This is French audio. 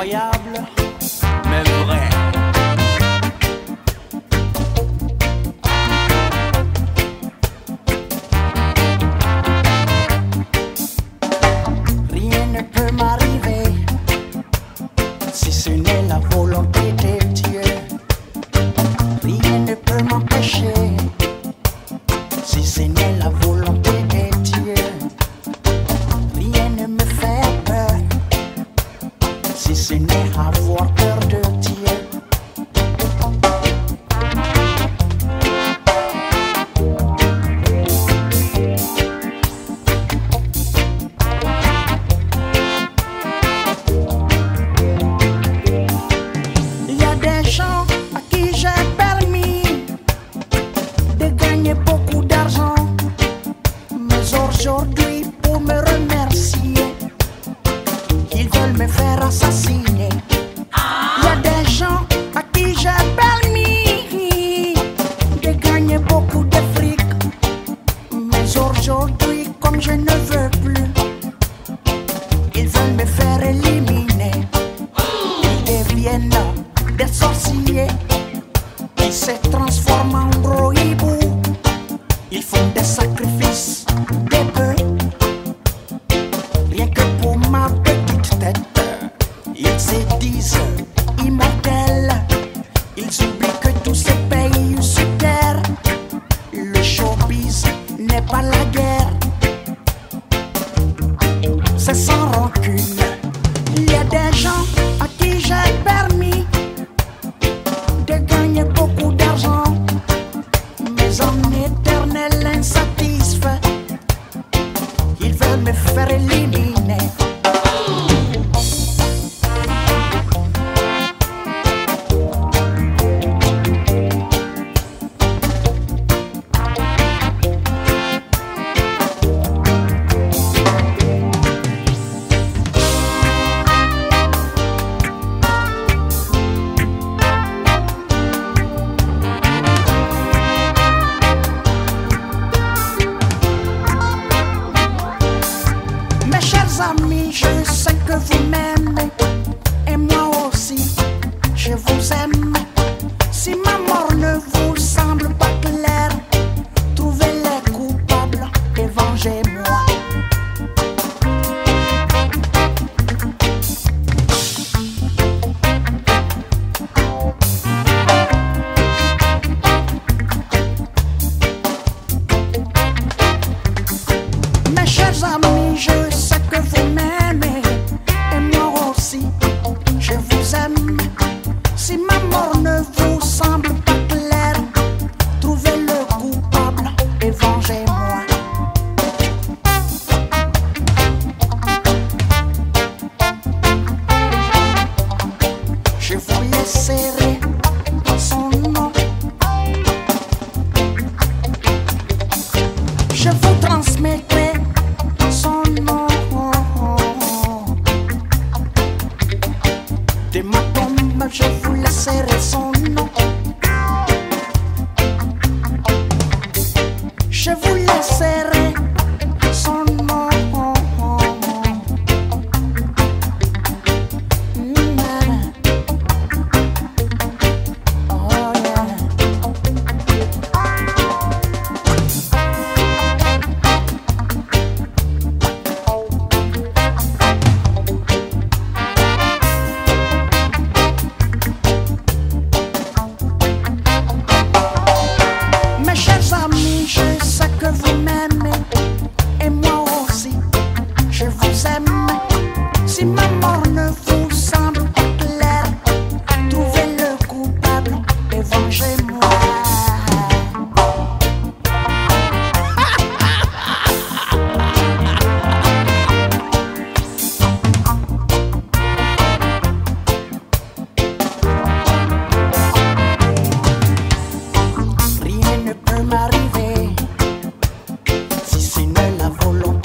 incroyable, mais vrai. Rien ne peut m'arriver si ce n'est la volonté de Dieu. Rien ne peut m'empêcher si ce n'est la volonté de Dieu. Rien ne me fait peur si ce n'est avoir peur de Dieu. Il y a des gens à qui j'ai permis de gagner beaucoup d'argent, mais aujourd'hui pour me remercier, ils veulent me faire assassiner. Il y a des gens à qui j'ai permis de gagner beaucoup de fric, mais aujourd'hui comme je ne veux plus, ils veulent me faire éliminer. Ils deviennent des sorciers, ils se transforment en gros hiboux. Ils font des sacrifices, des bœufs, rien que pour ma petite tête. Ils se disent immortels, ils oublient que tous ces pays sur terre, le showbiz n'est pas la guerre, c'est sans rancune. Il y a des gens à qui j'ai permis de gagner beaucoup d'argent, mais en éternel insatisfait, ils veulent me faire éliminer. Mes chers amis, je sais que vous m'aimez, et moi aussi, je vous aime. Si ma mort ne vous semble pas claire, trouvez les coupables et vengez-moi. Mes chers amis, je sais que vous m'aimez, et moi aussi, je vous aime. Si ma mort ne vous semble pas claire, trouvez le coupable et vengez-moi. Je vous laisserai son nom, je vous transmettrai son nom. De ma tombe, je vous laisserai son nom. Je vous laisserai son nom. Oh yeah. Mes chers amis, je sais que vous m'aimez, et moi aussi, je vous aime. Si ma mort ne vous semble pas claire, trouvez le coupable et vengez-moi. Rien ne peut m'arriver si ce n'est la volonté